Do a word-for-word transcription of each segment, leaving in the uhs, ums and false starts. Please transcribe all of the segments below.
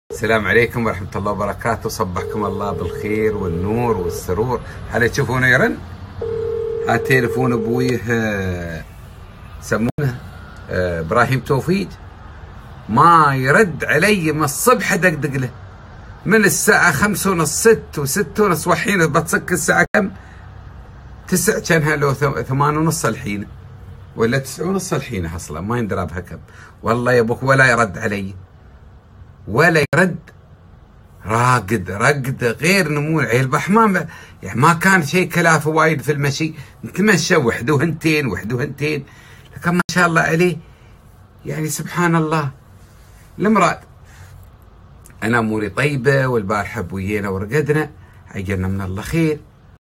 السلام عليكم ورحمة الله وبركاته. صبحكم الله بالخير والنور والسرور. هلا تشوفونه يرن؟ ها تليفون ابويه سمونه ابراهيم توفيق، ما يرد علي من الصبح ادقدق له من الساعة خمسة ونص ست وست ونص، وحين بتصك الساعة كم؟ تسع، كانها لو ثمان ونص الحين ولا تسع ونص الحين، اصلا ما يندرى بها كم. والله يا ابوك ولا يرد علي ولا يرد، راقد رقد غير نمو العيل بحمام. يعني ما كان شيء كلافه وايد في المشي، نتمشى وحده وهنتين وحده وهنتين، لكن ما شاء الله عليه يعني سبحان الله. المراد انا اموري طيبه، والبارحه بوينا ورقدنا عجلنا من الله خير،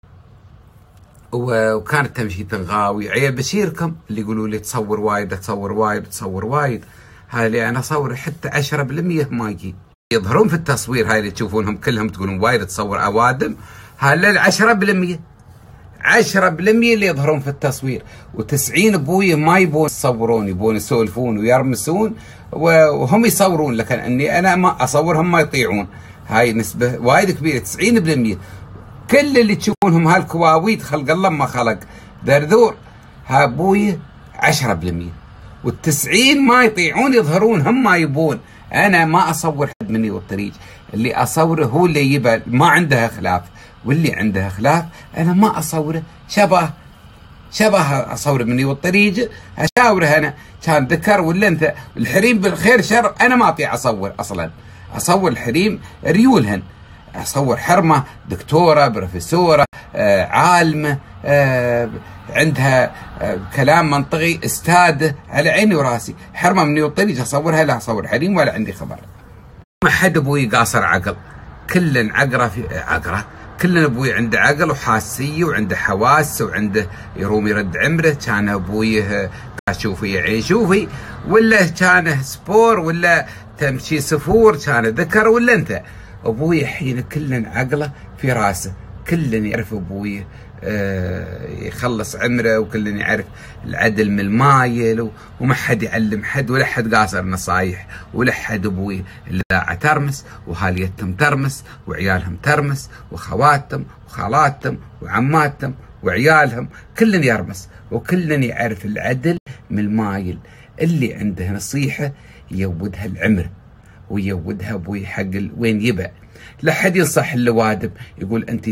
وكانت تمشي تنغاوي. عيال بشيركم اللي يقولوا لي تصور وايد تصور وايد تصور وايد، هاي اللي انا اصور حتى عشرة بالمية ما يجي يظهرون في التصوير. هاي اللي تشوفونهم كلهم تقولون وايد تصور اوادم، هاي ال عشرة بالمية عشرة بالمية اللي يظهرون في التصوير، وتسعين ابوي ما يبون يصورون، يبون يسولفون ويرمسون وهم يصورون، لكن اني انا ما اصورهم ما يطيعون. هاي نسبه وايد كبيره، تسعين بالمية. كل اللي تشوفونهم هالكواويد خلق الله ما خلق ذرذور، ها ابوي عشرة بالمية، والتسعين ما يطيعون يظهرون، هم ما يبون. انا ما اصور حد مني والطريق، اللي اصوره هو اللي يبى ما عنده خلاف، واللي عنده خلاف انا ما اصوره. شبه شبه اصور مني والطريق، اشاوره انا كان ذكر ولا انت الحريم بالخير شر، انا ما اطيع اصور اصلا. اصور الحريم ريولهن، اصور حرمه دكتوره بروفيسوره آه عالمه آه عندها آه كلام منطقي استاذ على عيني وراسي. حرمه مني والطريق اصورها، لا اصور حريم ولا عندي خبر. ما حد ابوي قاصر عقل، كل عقره في عقره، كل ابوي عنده عقل وحاسيه وعنده حواس وعنده يروم يرد عمره. كان ابوي شوفي يا عين شوفي، ولا كان سبور ولا تمشي سفور، كان ذكر ولا انت. ابوي حين كل عقله في راسه، كل يعرف ابوي آه يخلص عمره، وكل يعرف العدل من المايل، وما حد يعلم حد ولا حد قاصر نصايح، ولا حد ابوي الاذاعه ترمس، وهاليتهم ترمس، وعيالهم ترمس، وخواتهم وخالاتهم وعماتهم وعيالهم، كل يرمس، وكل يعرف العدل من المايل. اللي عنده نصيحه يودها العمر، ويودها ابوي حق وين يبى. لا حد ينصح اللوادم يقول انت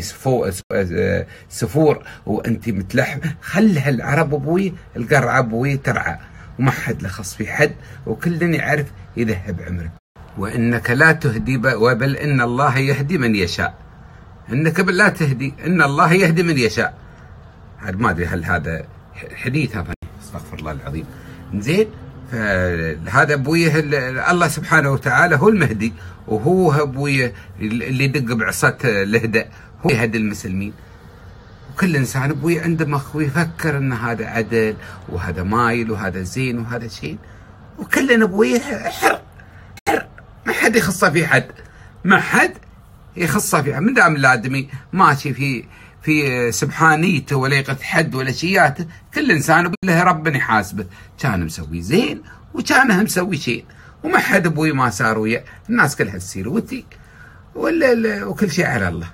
سفور وانت متلحم، خلها العرب ابوي القرعه ابوي ترعى، وما حد لخص في حد، وكل يعرف يذهب عمره. وانك لا تهدي بل ان الله يهدي من يشاء. انك لا تهدي، ان الله يهدي من يشاء. هذا ما ادري هل هذا حديث، هذا استغفر الله العظيم. زين، فهذا ابويه الله سبحانه وتعالى هو المهدي، وهو ابويه اللي يدق بعصا الهدى، هو يهدي المسلمين. وكل انسان ابويه عنده مخ ويفكر ان هذا عدل وهذا مايل وهذا زين وهذا شين، وكلنا ابويه حر حر، ما حد يخصه في حد، ما حد يخصه في حد. من دام الادمي ماشي في في سبحانيته ولا يقت حد ولا شياته، كل انسان له ربنا يحاسبه، كان مسوي زين وكان مسوي شيء، وما حد ابوي ما صار ويا الناس كلها تصير وتي ولا وكل شيء على الله.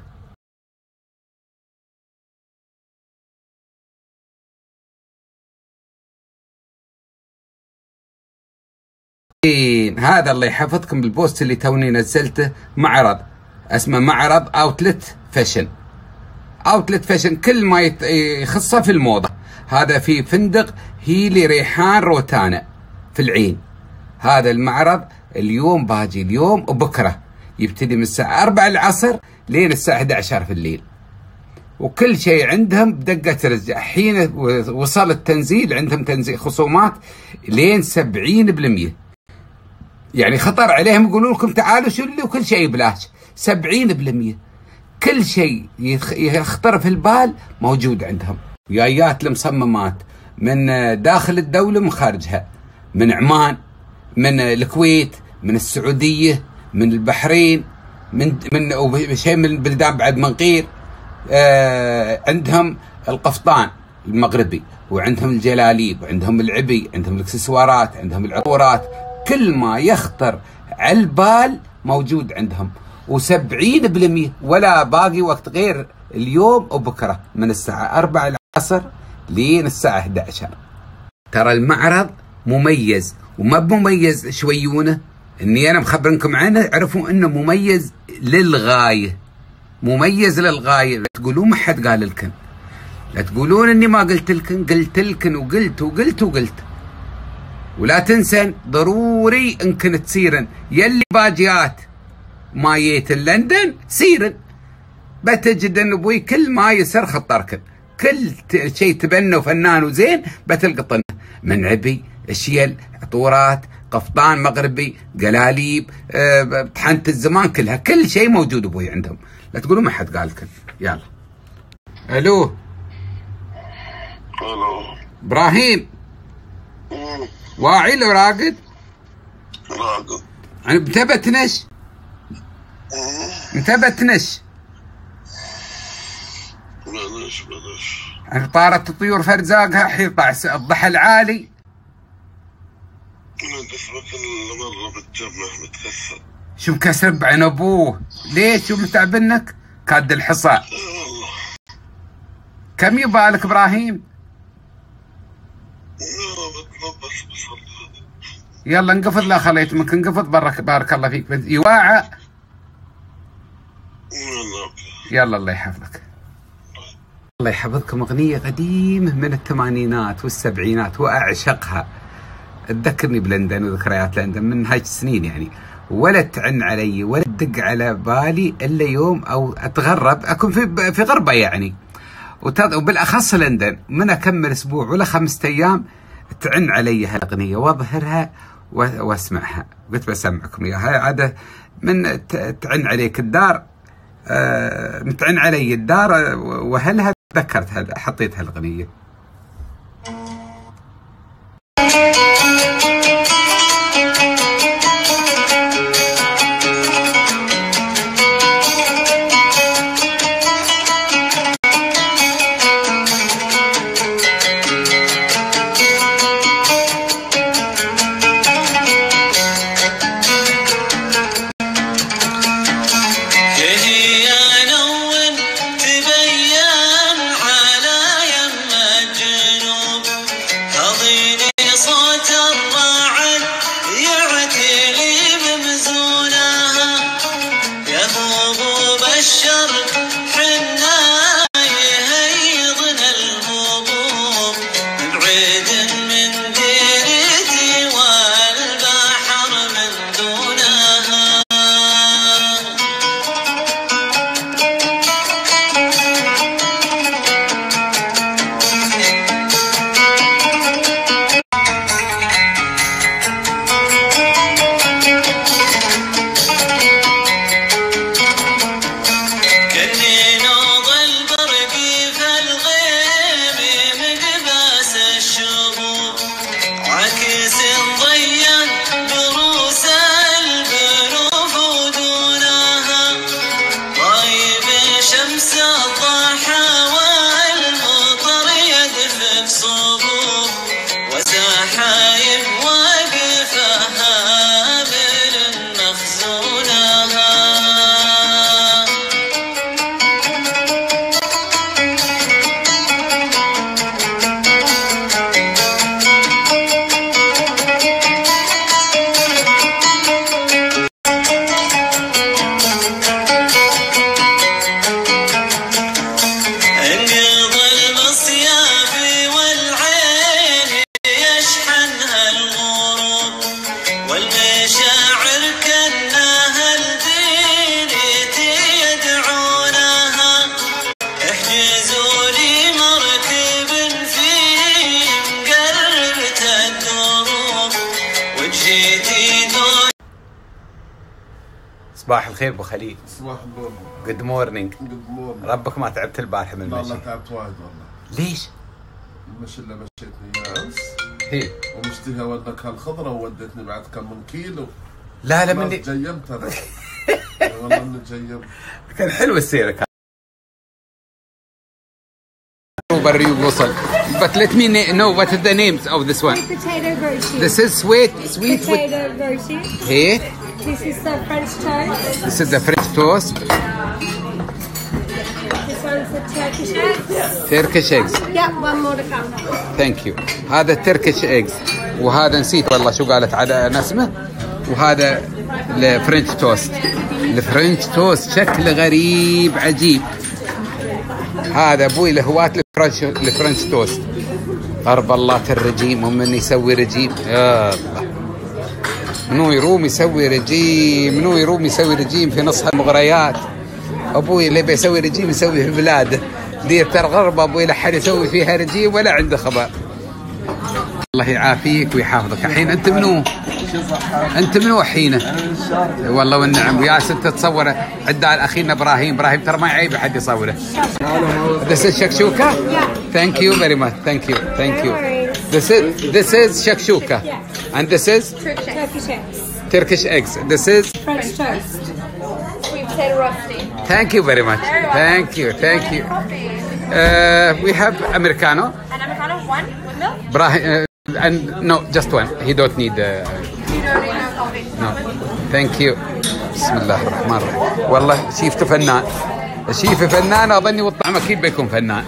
هذا الله يحفظكم بالبوست اللي توني نزلته، معرض اسمه معرض اوتلت فاشن. اوتلت فاشن كل ما يخصه في الموضه. هذا في فندق هيلي ريحان روتانا في العين. هذا المعرض اليوم باجي اليوم وبكره، يبتدي من الساعه أربعة العصر لين الساعه إحدى عشر في الليل، وكل شيء عندهم بدقه رزق. حين وصل التنزيل عندهم تنزيل خصومات لين سبعين بالمية، يعني خطر عليهم يقولون لكم تعالوا شلوا وكل شيء بلاش. سبعين بالمية كل شيء يخطر في البال موجود عندهم. ويايات المصممات من داخل الدولة من خارجها، من عمان، من الكويت، من السعودية، من البحرين، من من شيء من البلدان بعد منقير. آه عندهم القفطان المغربي، وعندهم الجلاليب، وعندهم العبي، عندهم الاكسسوارات، عندهم العطورات. كل ما يخطر على البال موجود عندهم، وسبعين بالمئة ولا باقي وقت غير اليوم وبكرة من الساعة أربعة العصر لين الساعة إحدى عشر. ترى المعرض مميز، وما بمميز شويونه، اني انا مخبرنكم عنه عرفوا انه مميز للغاية، مميز للغاية. لا تقولون ما حد قال لكم، لا تقولون اني ما قلت لكم، قلت لكم وقلت وقلت وقلت. ولا تنسن ضروري انكن تسيرن يلي باجيات ما جيت لندن سيرن، بتجد ان ابوي كل ما يسر خطركن، كل شيء تبنى وفنان وزين بتلقطن، من عبي، اشيل، عطورات، قفطان مغربي، قلاليب، أه، طحنة الزمان كلها، كل شيء موجود ابوي عندهم. لا تقولوا ما حد قال لكم. يلا. الو. الو. ابراهيم. مم. واعي لو راقد؟ راقد. انا متى بتنش؟ متى بتنش؟ بلاش بلاش. انا طارت الطيور فرزاقها حيطع الضحى العالي. انا جسمك اللي مره بالجبهه متكسر. شو مكسر بعين ابوه؟ ليش؟ شو متعبنك؟ كاد الحصى. والله. كم يبالك ابراهيم؟ لا بتنبس بصلي. يلا انقفض، لا خليت منك انقفض، برك بارك الله فيك. يواعى. يلا الله يحفظك. الله يحفظكم. اغنية قديمة من الثمانينات والسبعينات واعشقها، تذكرني بلندن وذكريات لندن من هاي السنين يعني، ولا تعن علي ولا تدق على بالي الا يوم او اتغرب اكون في في غربه يعني، وبالاخص لندن، من اكمل اسبوع ولا خمسة ايام تعن علي هالاغنيه واظهرها واسمعها. قلت بسمعكم اياها عاده، من تعن عليك الدار، آه متعن علي الدار واهلها، تذكرت هذا حطيت هالاغنيه. صباح الخير ابو خليل. صباح النور. جود مورنينج. جود مورنينج. ربك ما تعبت البارحه من المشي؟ والله تعبت وايد والله. ليش؟ المشي اللي مشيتني ياس. هي ومشتهى ودك هالخضره وودتني بعد كم من كيلو. لا لا مني تجيمت انا. والله اني تجيمت. كان حلو السيره كان. بري وصل. But let me know what are the names of this one. Potato version. This is sweet, sweet potato version. Here. This is the French toast. This is the French toast. This one's the Turkish eggs. Turkish eggs. Yeah, one more to come. Thank you. هذا Turkish eggs. وهذا نسيت والله شو قالت على اسمه. وهذا الفرنش توست. الفرنش توست شكله غريب عجيب. هذا ابوي لهواة الفرنش الفرنش توست. قرب الله الرجيم ومن يسوي رجيم يا الله. منو يروم يسوي رجيم منو يروم يسوي رجيم في نص المغريات. ابوي اللي بيسوي رجيم يسوي في بلاده. ديرة الغربة ابوي لا حد يسوي فيها رجيم ولا عنده خبر. الله يعافيك ويحافظك. الحين انت منو؟ انت منو الحين؟ والله والنعم. ويا ست تصوره عدال اخينا ابراهيم. ابراهيم ترى ما يعيب حد يصوره. This is shakshuka? Yeah. Thank you very much. Thank you. Thank you. This is this is shakshuka. And this is Turkish eggs. Turkish eggs. This is French toast. Sweet potato rusty. Thank you very much. Thank you. Thank you. Uh, we have americano. An Americano, one with milk? Brahim, uh, and no, just one. He don't need. Uh, You don't need no coffee. no. Thank you. بسم الله الرحمن الرحيم. والله شيفته فنان. شيفه فنان اظني والطعم اكيد بيكون فنان.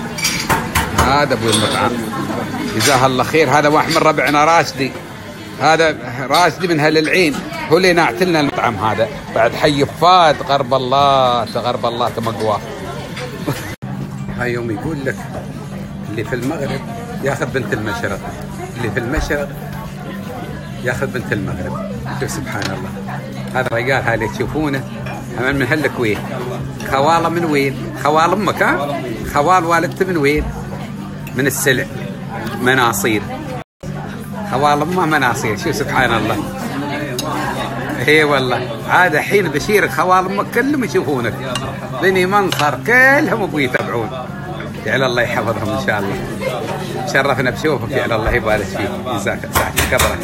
هذا ابو المطعم. جزاه الله خير. هذا واحد من ربعنا راشدي. هذا راشدي من هل العين. هو اللي ناعت لنا المطعم هذا. بعد حي فاد غرب الله غرب الله تمقواه. هاي يوم يقول لك اللي في المغرب ياخذ بنت المشرق. اللي في المشرق ياخذ بنت المغرب. شوف سبحان الله. هذا الرجال هاي اللي تشوفونه من هالكويت. خواله من وين؟ خوال امك ها؟ خوال والدته من وين؟ من السلع. مناصير. خوال امه مناصير. شوف سبحان الله. اي والله. عاد حين بشير خوال امك كلهم يشوفونك. بني منصر كلهم ابوي يتابعون. على الله يحفظهم ان شاء الله. شرفنا بشوفك يا الله يبارك فيك. جزاك ساعتك كبرك.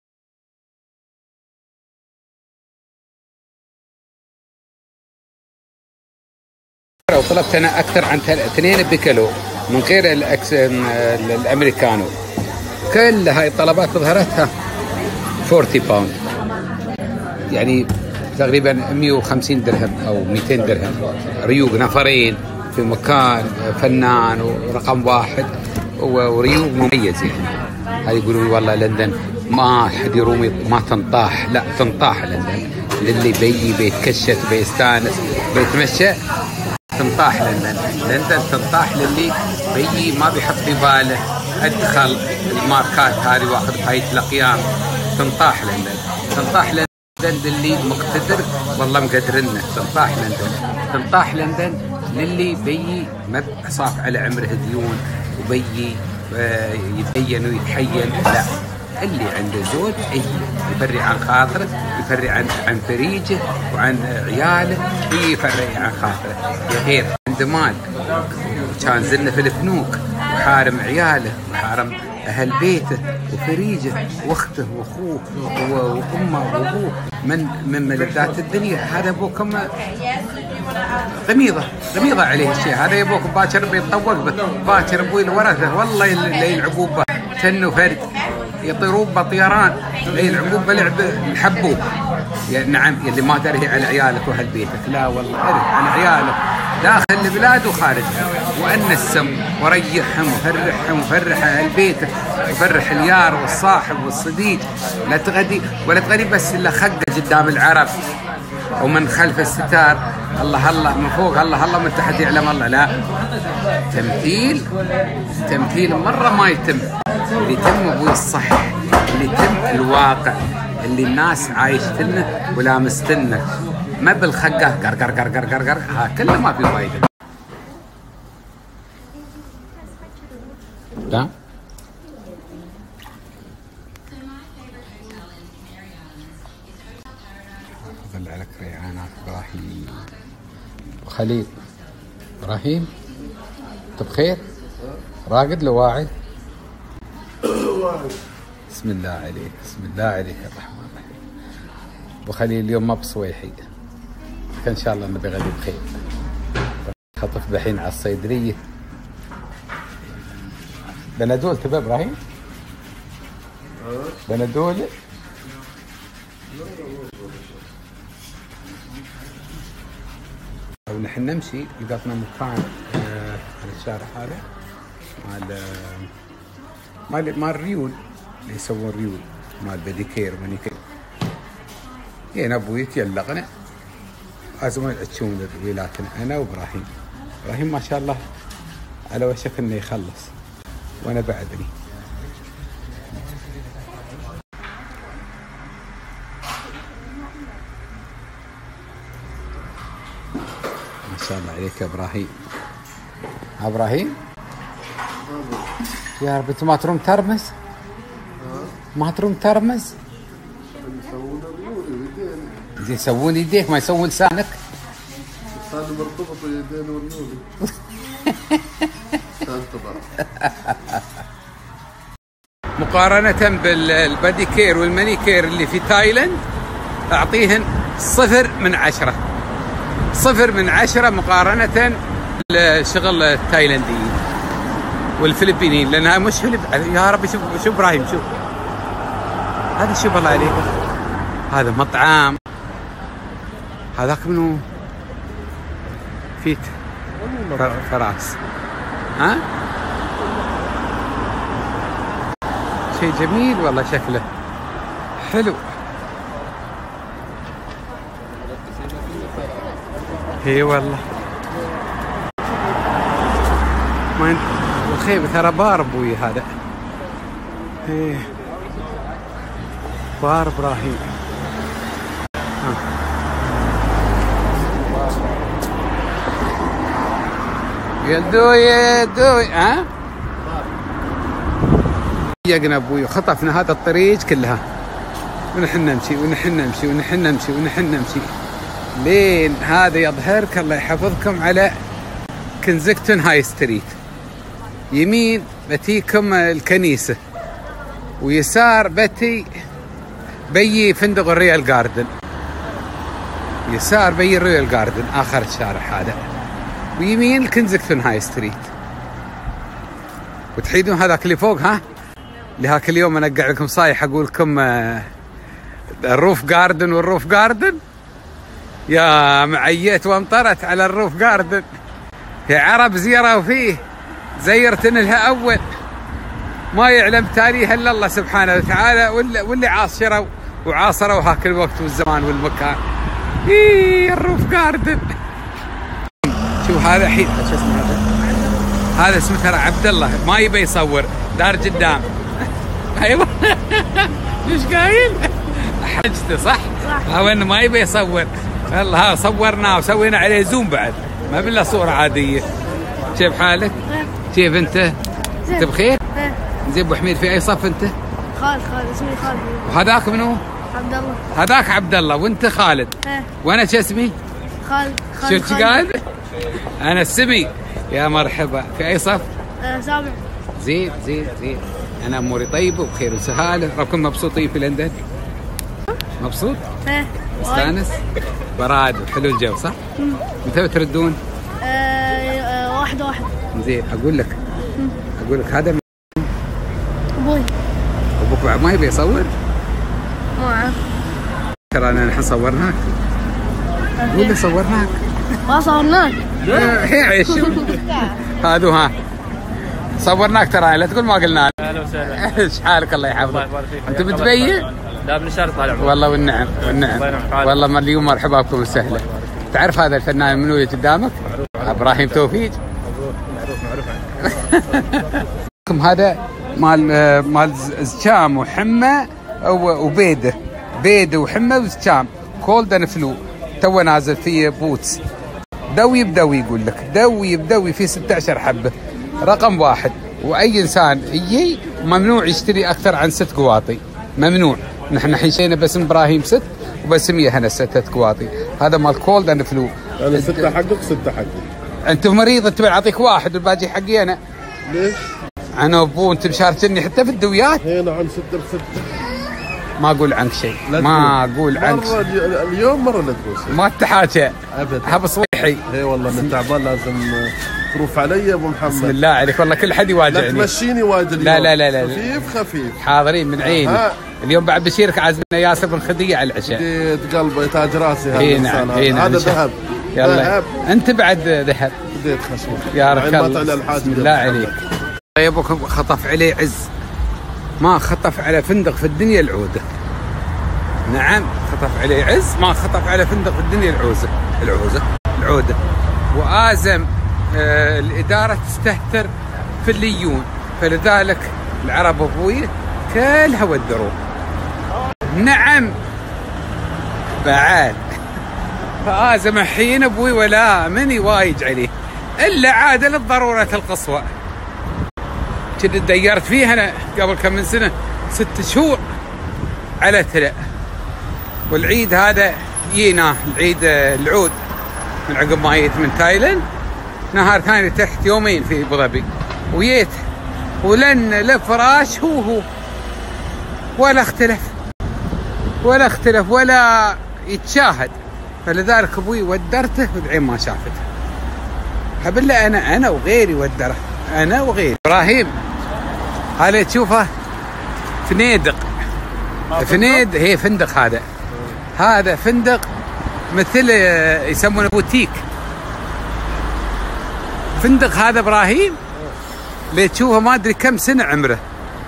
وطلبت انا اكثر عن اثنين بكيلو من غير الأكس... الامريكانو. كل هاي الطلبات ظهرتها أربعين باوند يعني تقريبا مئة وخمسين درهم او مئتين درهم. ريوق نفرين في مكان فنان ورقم واحد وريوق مميز يعني. هاي يقولوا لي والله لندن ما حد يروم ما تنطاح. لا تنطاح لندن. للي بيجي بيتكشف بيستانس بيتمشى تنطاح لندن. لندن تنطاح للي بيجي ما بيحط في باله ادخل الماركات هذه واخذ بهاي الاقيام. تنطاح لندن. تنطاح لندن للي مقتدر والله مقدرنا. تنطاح لندن. تنطاح لندن للي بيجي ما صاف على عمره ديون وبيجي يتبين ويتحين. لا اللي عنده زوج اي يفرع عن خاطره يفرع عن عن فريجه وعن عياله يفرع عن خاطره. غير عنده مال كان زلنا في الفنوك وحارم عياله وحارم اهل بيته وفريجه واخته واخوه وامه وابوه من من ملذات الدنيا. هذا ابوكم غميضه غميضه عليه الشيء هذا. يبوك باكر بيتطوق باكر ابوي الورثه والله اللي يلعبوا به كانه فرد يطيرون بطيران يلعبون بلعب الحبوب. يعني نعم اللي ما ترهي على عيالك واهل بيتك. لا والله ارهي على عيالك داخل البلاد وخارجها وانسهم وريحهم وفرحهم وفرح اهل بيتك وفرح اليار والصاحب والصديق. لا تغدي ولا تغدي بس الا خقه قدام العرب ومن خلف الستار. الله الله من فوق الله الله من تحت يعلم الله. لا تمثيل تمثيل مره ما يتم. اللي يتم ابوي الصح. اللي يتم الواقع اللي الناس عايشت لنا ولامست لنا ما بالخقه قر قر قر قر قر قر. ها كله ما في فايده. لا ظل عليك ريعانات ابراهيم وخليل. ابراهيم انت بخير؟ راقد لو واعي؟ بسم الله عليك بسم الله عليك الرحمن الرحيم. ابو خليل اليوم ما بصويحي. ان شاء الله انه بغد بخير. خطف بحين على الصيدليه. بنادول تبى ابراهيم؟ بنادول ونحن نمشي لقطنا مكان آه على الشارع هذا مال مال مال ريول اللي يسوون ريول مال بديكير ومانيكير. هنا ابوي يتيلقنا لازم تشوفون ويلاتنا انا وابراهيم. ابراهيم ما شاء الله على وشك انه يخلص وانا بعدني. ما شاء الله عليك يا ابراهيم. ابراهيم يا رب انت ما تروم ترمز؟ ما تروم ترمز؟ زين يسوون يديك ما يسوون لسانك؟ لساني مرتبط ويدين وريولي. مقارنة بالباديكير والمانيكير اللي في تايلاند اعطيهن صفر من عشرة. صفر من عشرة مقارنة بالشغل التايلانديين والفلبينيين، لانها مش فلب. يا رب شوف شوف ابراهيم شوف هذا شوف الله عليك. هذا مطعم هذاك منو فيت فراس ها شيء جميل والله شكله حلو. اي والله ما الخيبة ترى بار ابوي هذا. ايه بار ابراهيم. ها يدو يدو ها يقنا ابوي وخطفنا هذا الطريق كلها ونحن نمشي ونحن نمشي ونحن نمشي ونحن نمشي لين هذا يظهرك الله يحفظكم على كنزكتون هاي ستريت. يمين بتيكم الكنيسة ويسار بتي بيي فندق الريال جاردن. يسار بيي الريال جاردن آخر الشارع هذا، ويمين الكنزكتون هاي ستريت. وتحيدون هذاك اللي فوق ها اللي هاك اليوم انا اقعد لكم صايح اقول لكم الروف جاردن والروف جاردن. يا معيت وامطرت على الروف جاردن يا عرب زيروا فيه زيرتن لها اول ما يعلم تاريخ الا الله سبحانه وتعالى واللي, واللي عاصروا وعاصروا هاك الوقت والزمان والمكان. ايه الروف جاردن. شوف هذا الحين شو اسمه هذا؟ هذا اسمه ترى عبد الله ما يبي يصور دار قدام. ايوه ايش قايل؟ حجته صح؟ صح. هو انه ما يبي يصور. والله صورناه وسوينا عليه زوم بعد ما بالله صورة عادية. كيف حالك؟ كيف انت؟ انت بخير؟ زين ابو حميد في اي صف انت؟ خالد. خالد اسمي خالد. وهذاك منو؟ عبد الله. هذاك عبد الله وانت خالد. ايه. وانا شو اسمي؟ خالد. خالد. شو قال؟ انا السمي. يا مرحبا. في اي صف؟ آه سابع. زين زين زين. انا اموري طيبه وبخير وسهاله. ربكم مبسوطين في لندن؟ مبسوط؟ ايه. مستانس؟ براد وحلو الجو صح؟ امم. متى بتردون؟ آه آه واحد واحد. زين اقول لك مم. اقول لك هذا ابوي. ابوك بعد ما يبي يصور؟ ما اعرف. ترى انا الحين صورناك. قول لي صورناك. ما صورناك. هي عيش. هادو ها صورناك ترى لا تقول ما قلنا. اهلا وسهلا. ايش حالك الله يحفظك؟ انت متبين؟ لا من الشارع طالع. والله والنعم والنعم. والله ما اليوم مرحبا بكم وسهلا. تعرف هذا الفنان منو اللي قدامك؟ ابراهيم توفيق. معروف معروف عنه. هذا مال مال زكام وحمى وبيده. بيده وحمى وزكام كولد اند فلو. تو نازل فيه بوتس. دوي بدوي يقول لك دوي بدوي في ستة عشر حبه. رقم واحد. واي انسان يجي ممنوع يشتري اكثر عن ست قواطي. ممنوع. نحن حيشينا باسم ابراهيم ست وباسمي هنا ستة قواطي. هذا مال كولد اند فلو. انا ستة حقك ستة حقي. انت مريض انت بعطيك واحد والباقي حقي انا. ليش؟ انا ابو انت مشاركني حتى في الدويات. اي نعم ستة بستة. ما اقول عنك شيء. ما اقول عنك مرة اليوم مرة لا تقول شيء. ما تحاكى ابدا. هب صحيحي. اي والله من تعبان لازم تروف علي يا ابو محمد. بسم الله عليك والله كل حد يواجعني. لا تمشيني واجد اليوم. لا لا لا لا خفيف خفيف. حاضرين من عيني. ها. اليوم بعد بشيرك عازمنا ياسر بن خديجة على العشاء. جديد قلبه تاج راسي هذا. اي نعم اي نعم. هذا ذهب. يلا انت بعد ذهب بديت خشمه يا رك ما الله. طلع الحاج بسم الله عليك. طيب خطف عليه عز، ما خطف على فندق في الدنيا العوده. نعم خطف عليه عز، ما خطف على فندق في الدنيا العوزه العوزه العوده. وآزم آه الإدارة تستهتر في الليون، فلذلك العرب أبوي كلها ودروه. نعم بعد فآزم الحين أبوي ولا من يوايج عليه إلا عاد للضرورة القصوى. كنت ديرت فيها أنا قبل كم من سنة ست شهور على تلا، والعيد هذا جينا العيد العود من عقب ما جيت من تايلاند، نهار ثاني تحت يومين في ابو ظبي، وجيت ولن الفراش هو هو ولا اختلف ولا اختلف ولا يتشاهد. فلذلك ابوي ودرته والعين ما شافته. بالله انا انا وغيري ودره، انا وغيري. ابراهيم هذا تشوفه فنيدق، فنيد هي فندق، هذا هذا فندق مثل يسمونه بوتيك. فندق هذا ابراهيم اللي تشوفه ما ادري كم سنه عمره،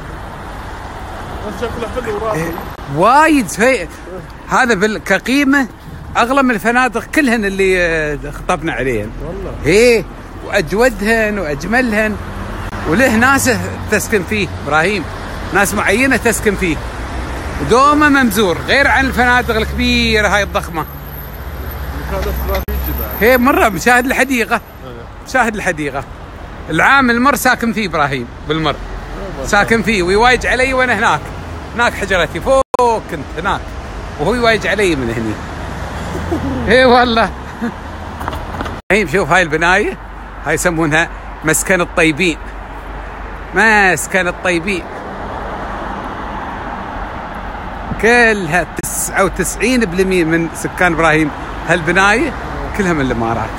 وايد في هذا كقيمه اغلى من الفنادق كلهن اللي خطبنا عليهن والله. ايه واجودهن واجملهن، وله ناس تسكن فيه ابراهيم، ناس معينه تسكن فيه، ودومه ممزور غير عن الفنادق الكبيره هاي الضخمه. هي مره مشاهد الحديقه، مشاهد الحديقه العام المر ساكن فيه ابراهيم، بالمر ساكن فيه ويوايج علي وانا هناك، هناك حجرتي فوق كنت هناك وهو يوايج علي من هني. اي والله. ابراهيم شوف هاي البنايه، هاي يسمونها مسكن الطيبين، مسكن الطيبين، كلها تسعة وتسعين بالمئة من سكان ابراهيم هالبنايه كلها من الامارات،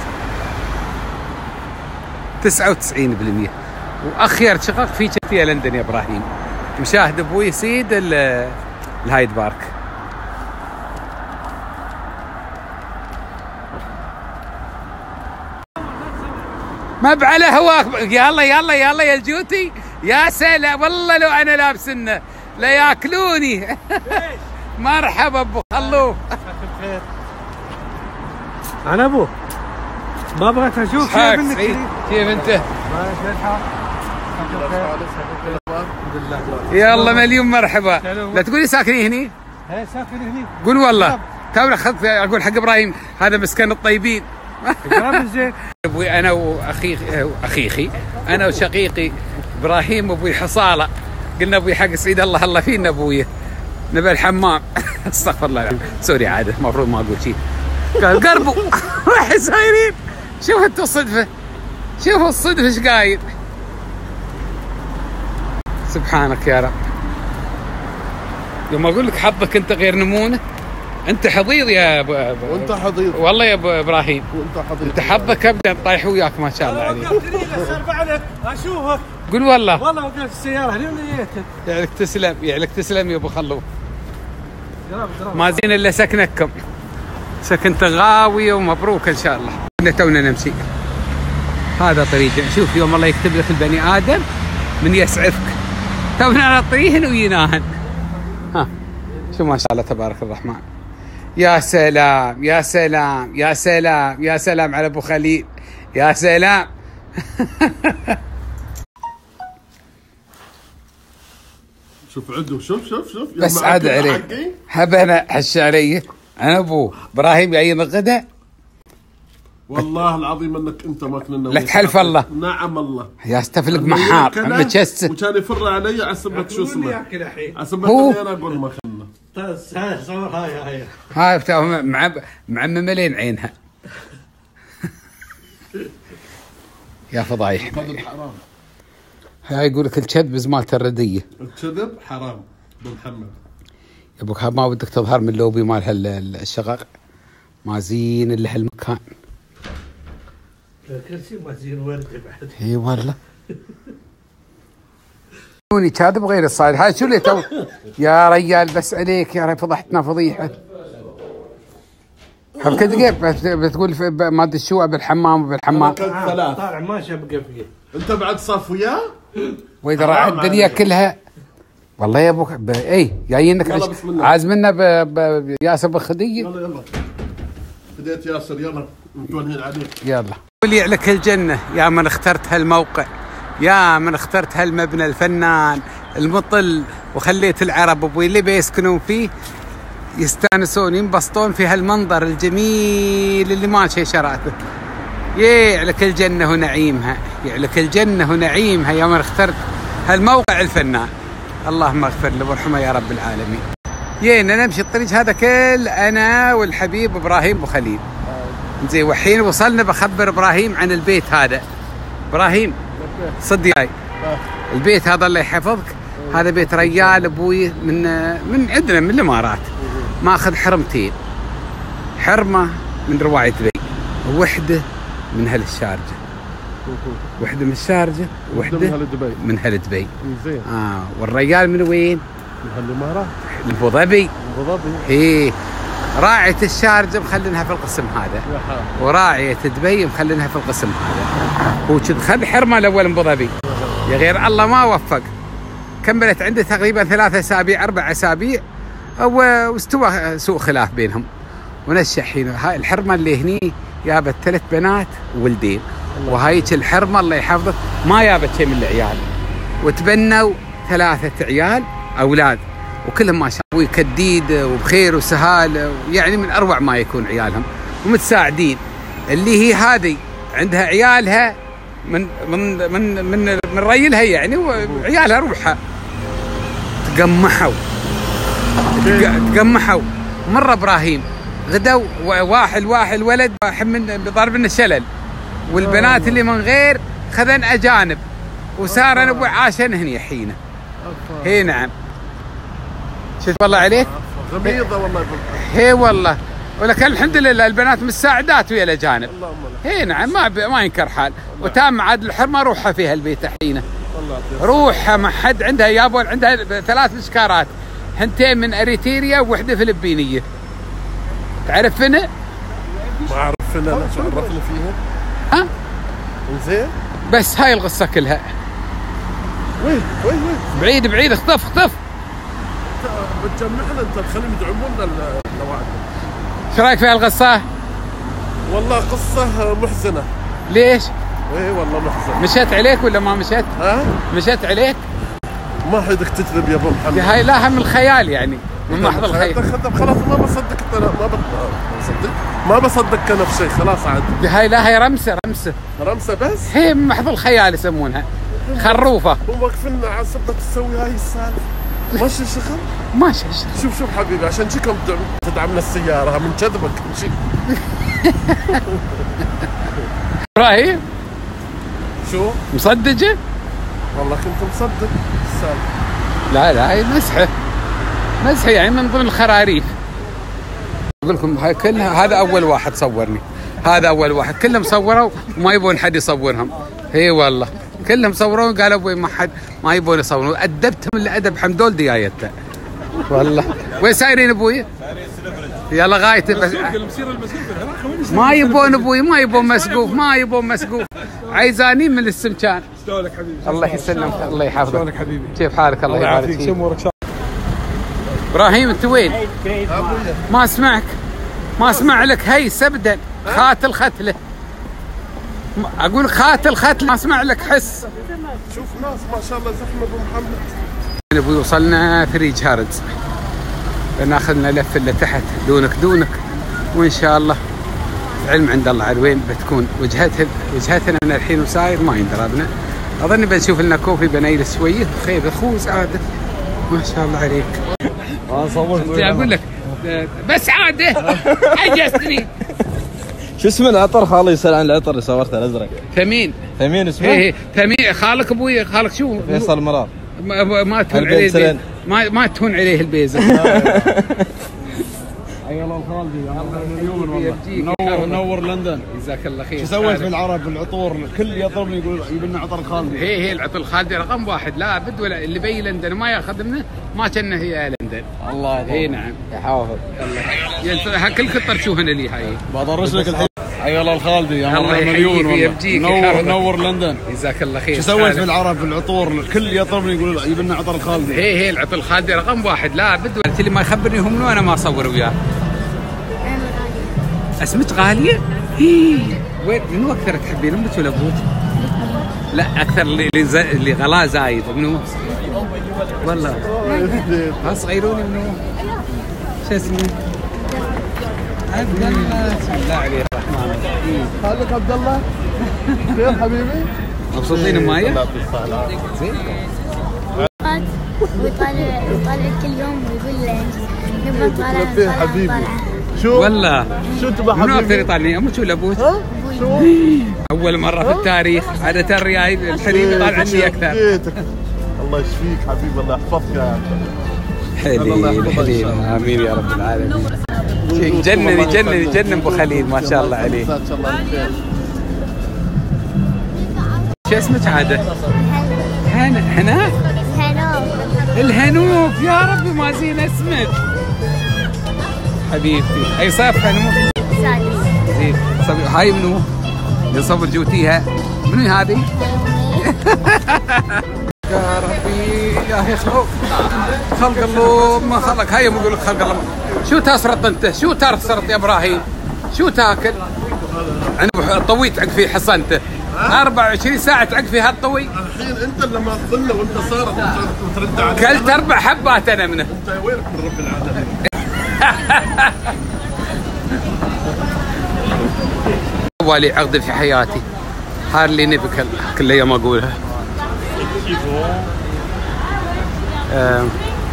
تسعة وتسعين بالمئة. واخير شقق في فيها لندن يا ابراهيم، مشاهد ابوي سيد الهايد بارك. ما بعلى هواك، يلا يلا يلا يا الجوتي، يا سلام والله لو انا لابسنه لا ياكلوني. مرحبا ابو خلوف. انا ابو ما بغيت اشوف كيف انك كيف انت؟ يلا مليون مرحبا. لا تقولي ساكنين هني؟ ايه ساكن هني. قول والله تو اخذت اقول حق ابراهيم هذا مسكن الطيبين. زين. ابوي انا واخي اخيخي انا وشقيقي ابراهيم ابوي حصاله، قلنا ابوي حق سعيد الله الله فينا ابوي نبى الحمام. استغفر الله سوري عاد المفروض ما اقول شيء. قال قربوا راح صايرين. شوف انت الصدفه، شوف الصدفه ايش قايل. سبحانك يا رب. يوم اقول لك حظك انت غير نمونه، انت حضيض يا ابو وانت حضيض والله يا ابو ابراهيم، وانت حضيض، انت حظك ابدا طايح وياك ما شاء الله عليك. بعدك اشوفك. قول والله والله وقفت السياره هنا ونيتك. يعلك تسلم، يعلك تسلم يا ابو خلوف. ما زين الا سكنكم، سكنت غاويه ومبروك ان شاء الله. كنا تونا نمشي هذا طريقه، شوف يوم الله يكتب لك البني ادم من يسعفك. تونا نطيهن ويناهن. ها شو ما شاء الله تبارك الرحمن. يا سلام يا سلام يا سلام يا سلام على ابو خليل، يا سلام. شوف عدو، شوف شوف شوف بس عاد عليك هب انا هالشعريه، انا ابو ابراهيم جايين الغداء. والله العظيم انك انت ما كنا لك حلف الله. نعم الله يا استفلق محار متشسس. وكان يفر علي عسبت شو اسمه، عسبت هو انا اقول ما كنا. هاي صور هاي هاي هاي بتاع مع معممه لين عينها. يا فضايح. الكذب حرام. هاي يقول لك الكذب زمالته الرديه. الكذب حرام ابو محمد. يا ابوك ما بدك تظهر من اللوبي مال هالشقق، ما زين الا هالمكان. الكرسي ما زين ورده بعد. اي والله. كوني كاذب غير الصاير. هاي شو اللي تو يا ريال بس عليك يا ريال، فضحتنا فضيحه. حبك كيف بتقول ما ادري شو بالحمام وبالحمام ثلاث طالع ما شبقه فيه. انت بعد صاف وياه؟ واذا راح الدنيا كلها والله يا ابوك ب... اي جايينك عش... عازمنا ب... ب... ياسر بخديه. يلا يلا بديت ياسر يلا متونهين عليك. يلا قولي لك الجنه يا من اخترت هالموقع، يا من اخترت هالمبنى الفنان المطل، وخليت العرب ابوي اللي بيسكنون فيه يستانسون ينبسطون في هالمنظر الجميل اللي ما شي شراته. يعلك الجنه ونعيمها، يعلك الجنه ونعيمها يا من اخترت هالموقع الفنان. اللهم اغفر له وارحمه يا رب العالمين. جينا نمشي الطريق هذا كل انا والحبيب ابراهيم ابو خليل. زين والحين وصلنا بخبر ابراهيم عن البيت هذا. ابراهيم صدق جاي البيت هذا الله يحفظك، هذا بيت ريال ابوي من من عندنا من الامارات، ماخذ حرمتين، حرمه من روايه دبي ووحده من هل الشارجه، وحده من الشارجه ووحده من دبي من هل دبي. زين اه والريال من وين؟ من هالامارات ابو ظبي. ابو ظبي ايه راعية الشارجة مخلينها في القسم هذا، وراعية دبي مخلينها في القسم هذا. هو كنت خذ حرمة الأول من أبو ظبي، يا غير الله ما وفق، كملت عنده تقريبا ثلاثة أسابيع أربع أسابيع واستوى سوء خلاف بينهم ونشأ حين. هاي الحرمة اللي هني جابت ثلاث بنات وولدين، وهايك الحرمة الله يحفظك ما جابت شيء من العيال، وتبنوا ثلاثة عيال أولاد وكلهم ما شاء الله كديد وبخير وسهال، يعني من اروع ما يكون عيالهم ومتساعدين. اللي هي هذه عندها عيالها من من من من, من ريلها يعني، وعيالها روحها تقمحوا تقمحوا. مره ابراهيم غدوا واحد واحد ولد من ضرب لنا شلل، والبنات اللي من غير خذن اجانب، وصار انا ابوي عاشن هني حينه. هي نعم شفت والله عليك غميضه والله. هي والله ولكن الحمد لله البنات مساعدات ويا الاجانب. هي نعم ما ما ينكر حال. وتام عاد الحرمه روحها فيها البيت حينه، روحها ما حد عندها يابون، عندها ثلاث اشكارات، حنتين من اريتريا ووحده فلبينيه. تعرف فينا؟ ما اعرف فينا، شو عرفني فيها؟ ها؟ زين بس هاي القصه كلها. وين وين وين؟ بعيد بعيد اخطف اخطف. بتجمعنا انت تخليهم يدعمونا النوادي. شو رايك في هالقصه؟ والله قصه محزنه. ليش؟ ايه والله محزنه. مشيت عليك ولا ما مشيت؟ ها؟ مشيت عليك؟ ما حدك تكذب يا ابو محمد. هاي لا هم الخيال يعني، من محض الخيال. خلاص ما بصدق انا ما بصدق ما بصدق انا في شيء خلاص عاد. هاي لا هاي رمسه رمسه رمسه بس؟ هي من محض الخيال يسمونها خروفه. هم واقفين على سبة تسوي هاي السالفه. ماشي شغل؟ ماشي شغل. شوف شوف حبيبي عشان شكم تدعمنا السياره من كذبك شيء. ابراهيم شو؟ مصدقه؟ والله كنت مصدق السالفه. لا لا هي مزحه مزحه يعني من ضمن الخراريف. اقول لكم هاي كلها، هذا اول واحد صورني، هذا اول واحد، كلهم صوروا وما يبون حد يصورهم. هي والله كلهم صوروا قالوا ابوي ما حد ما يبون يصورون، ادبتهم الادب حمدول ديايته والله. وين سايرين ابوي؟ يلا غايته بس ما يبون ابوي ما يبون مسقوف ما يبون مسقوف، عايزانين من السمكان. شلونك حبيبي؟ الله يسلمك الله يحفظك. شلونك حبيبي؟ كيف حالك؟ الله يبارك فيك. شو امورك؟ ابراهيم انت وين؟ ما اسمعك ما اسمع لك. هي سبدا خاتل ختله، اقول خاتل ختله ما اسمع لك حس. شوف ناس ما شاء الله زحمه ابو محمد. ابوي وصلنا فريج هاردز، ناخذنا لفه لتحت دونك دونك، وان شاء الله العلم عند الله عاد وين بتكون وجهتها وجهتنا من الحين وساير ما يندرى بنا. اظن بنشوف لنا كوفي بنيل شويه خيب اخوز عاده. ما شاء الله عليك. اه صورت. اقول لك بس عاده عجزتني. شو اسم العطر؟ خالي يسأل عن العطر اللي صورته الازرق. ثمين. ثمين اسمه؟ ايه ثمين. خالك ابوي خالك شو؟ فيصل مرار. ما, ما تهون عليه ما ما تهون عليه البيزه. اي والله الخالدي والله نور لندن. جزاك الله خير. شو سويت في العرب العطور؟ الكل يطلبني يقول يجيب لنا عطر الخالدي. هي هي العطر الخالدي رقم واحد، لا بد ولا اللي بي لندن ما ياخذ منه ما كانه هي لندن. لندن. الله اي نعم يحافظ. يلا كل خطه تشوفنا لي هاي. بضرش لك الحين. حي الله الخالدي يا الله مليون يحييك والله. ويبجيك. نور نور لندن. جزاك الله خير. شو سويت في العرب في العطور؟ الكل يطلبني يقول يجيب لنا عطر الخالدي. هي هي العطر الخالدي رقم واحد. لا بد انت اللي ما يخبرني هم منو انا ما اصور وياه. اسمك غاليه؟ هي وين منو اكثر تحبين امك ولا ابوك؟ لا اكثر اللي اللي غلا زايد منو؟ والله ها صغيروني منو؟ شو اسمه؟ عبد الله. بسم الله عليه الرحمن الرحيم. خالك عبد الله خير حبيبي؟ مبسوطين معايا؟ زين. ويطالع ويطالع كل يوم ويقول لي نبغى نطالع لبيه نطالع حبيبي. نطالع. شو؟ والله شو تبغى منو اكثر حبيبي؟ يطالعني امك ولا ابوك؟ ها؟ شو؟ اول مره في التاريخ عاده الريايد الحريم يطالعني اكثر. جيتك. الله يشفيك حبيبي الله يحفظك يا حليل حليل امين يا رب العالمين. يجنن يجنن يجنن ابو خليل ما شاء الله عليه. ان شاء الله بخير. شو اسمك عاده؟ هنا هنا هلو. الهنوف. يا ربي ما زين اسمك حبيبتي. اي صيف هنوف؟ سادس. زين. صبي هاي منو؟ يصور جوتيها منو هذه؟ يا ربي يا هي خلق خلق الله ما خلق. هاي يقول لك خلق الله. شو تسرط انت؟ شو تسرط يا ابراهيم؟ شو تاكل؟ انا طويت تعق في حصنته أربعة وعشرين ساعة تعق في هالطوي. الحين انت لما تظل وانت صارت وترد عليك. كلت اربع حبات انا منه. انت وينك من رب العالمين؟ والي عقد في حياتي هارلي نيفيكل كل يوم اقولها. آه.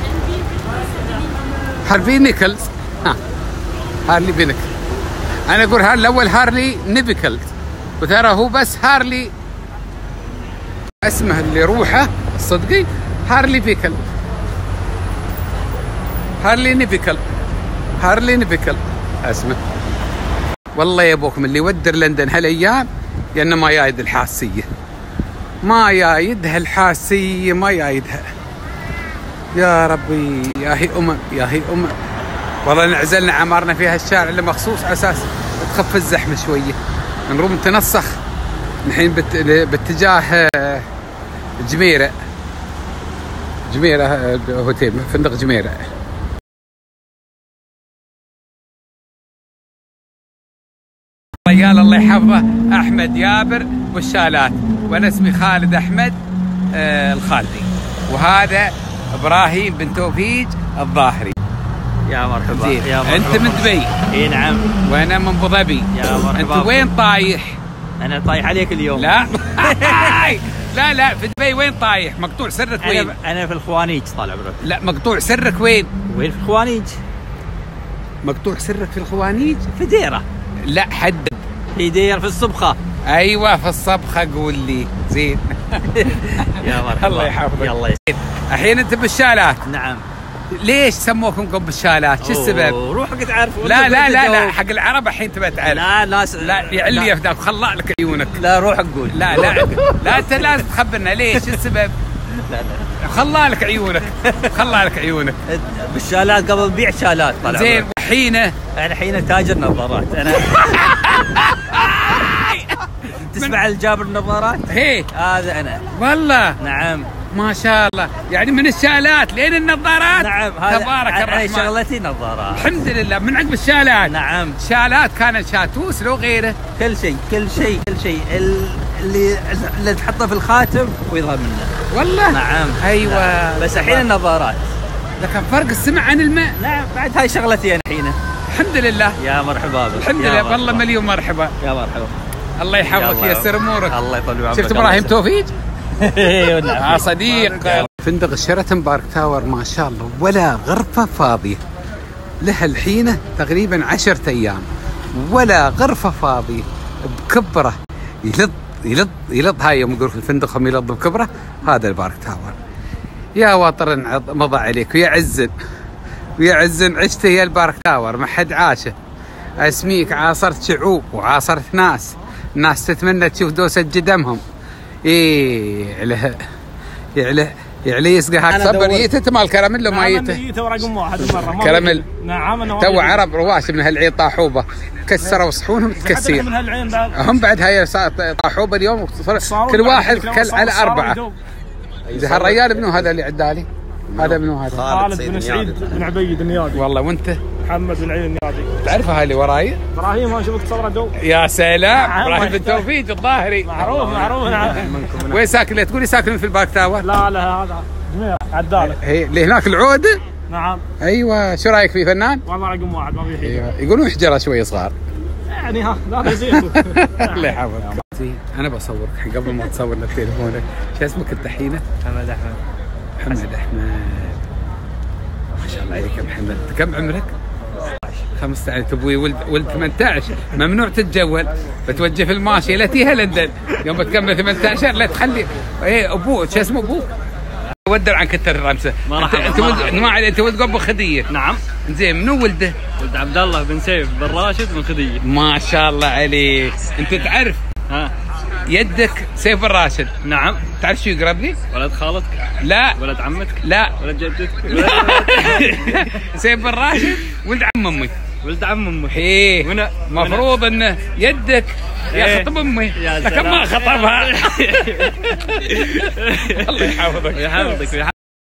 هارلي نيكلز. ها هارلي بينك. انا اقول هار الاول هارلي نيفيكل وترى هو بس هارلي اسمه اللي روحه صدقي هارلي بيكل. هارلي نيفيكل هارلي نيفيكل اسمه. والله يا ابوكم اللي يودر لندن هالايام لانه ما يايد الحاسيه. ما يايدها الحاسيه ما يايدها. يا ربي يا هي امم يا هي امم. والله انعزلنا عمارنا في هالشارع اللي مخصوص على اساس تخف الزحمه شويه. نروم نتنسخ الحين بت... باتجاه جميره. جميره هوتيل فندق جميره. رجال الله يحفظه احمد يابر والشالات. وانا اسمي خالد احمد آه الخالدي. وهذا ابراهيم بن توفيق الظاهري. يا مرحبا. زين. يا مرحبا. انت من دبي؟ اي نعم. وانا من ابو ظبي. يا مرحبا. انت وين طايح؟ انا طايح عليك اليوم. لا لا لا في دبي وين طايح؟ مقطوع سرك وين؟ انا انا في الخوانيج طال عمرك. لا مقطوع سرك وين؟ وين في الخوانيج؟ مقطوع سرك في الخوانيج؟ في ديره. لا حدد. في دير في الصبخه. ايوه في الصبخه قول لي. زين. يا مرحبا. الله يحفظك. يلا يسلمك. الحين انت بالشالات. نعم. ليش سموكم بالشالات؟ شو السبب؟ روحك تعرف. لا لا لا لا حق العرب الحين تبى تعرف. لا لا س... لا يعلي يفداك خلع لك عيونك. لا روح قول. لا لا لا انت لازم تخبرنا ليش شو السبب؟ لا لا خلع لك عيونك خلع لك عيونك. بالشالات قبل بيع شالات طال زين. عمرك. وحينه انا حين تاجر نظارات انا. تسمع الجابر النظارات؟ هي هذا انا. والله نعم. ما شاء الله. يعني من الشالات لين النظارات. نعم. هذا تبارك الرحمن. شغلتي نظارات. الحمد لله من عقب الشالات. نعم. شالات كانت شاتوس لو غيره. كل شيء كل شيء كل شيء اللي اللي تحطه في الخاتم ويظهر منه. والله. نعم. ايوه. نعم. بس الحين النظارات. لكن فرق السمع عن الماء. نعم. بعد هاي شغلتي انا الحين. الحمد لله. يا مرحبا بك. الحمد لله والله مليون مرحبا. يا مرحبا. الله يحفظك وييسر امورك. الله يطول بعمرك. شفت ابراهيم توفيق؟ ايوه اه صديق. فندق الشيراتون بارك تاور ما شاء الله ولا غرفه فاضيه. لها الحين تقريبا عشرة ايام ولا غرفه فاضيه بكبره. يلض يلض يلض. هاي يوم يقول في الفندق هم يلض بكبره. هذا البارك تاور. يا وطر مضى عليك ويا عزن ويا عزن عشت يا البارك تاور ما حد عاشه. اسميك عاصرت شعوب وعاصرت ناس. الناس تتمنى تشوف دوسة قدمهم. ايه على على يعني يسقى هاك صبر ييته مال كراميل لو ما ييته؟ ييته رقم واحد مره كراميل. نعم انا تو عرب رواش من هالعين طاحوبه كسروا صحونهم تكسير من هالعين بعد هم بعد هاي طاحوبه اليوم كل واحد كل على اربعه. اذا هالرجال منو هذا اللي عدالي؟ هذا منو هذا؟ خالد بن سعيد بن عبيد النيادي. والله وانت؟ محمد بن علي النيادي. تعرفها هاي اللي وراي؟ ابراهيم ما شفت صوره دو. يا سلام ابراهيم بن توفيق الظاهري. معروف معروف. نعم. وين ساكن؟ لا تقولي ساكن في البارك تاور؟ لا لا هذا جميع عداله. هي اللي هناك العوده؟ نعم. ايوه شو رايك فيه فنان؟ والله رقم واحد ما في حيل. أيوة. يقولون حجره شوي صغار. يعني ها لا زين. الله يحفظك. انا بصورك قبل ما تصور لك تليفونك. شو اسمك انت حينه؟ محمد احمد. محمد احمد. ما شاء الله عليك يا محمد. كم عمرك؟ خمسة عشر. تبوي ولد ولد ثمانية عشر. ممنوع تتجول بتوجه في الماشيه لا تيها لندن يوم تكمل ثمانية عشر لا تخلي ايه ابوك شو اسمه ابوك؟ ودر عن كتر الرمسه. مرحبا. انت ولد ما علي انت ولد ابو خديه. نعم. زين منو ولده؟ ولد عبد الله بن سيف بن راشد بن خديه. ما شاء الله عليك. انت تعرف ها يدك سيف الراشد. نعم. تعرف شو يقرب لي؟ ولد خالتك؟ لا. ولد عمتك؟ لا. ولد جدتك؟ سيف الراشد ولد عم امي. ولد عم امك. ايه من مفروض انه يدك يخطب امي لكن ما خطبها. الله يحفظك. يحفظك.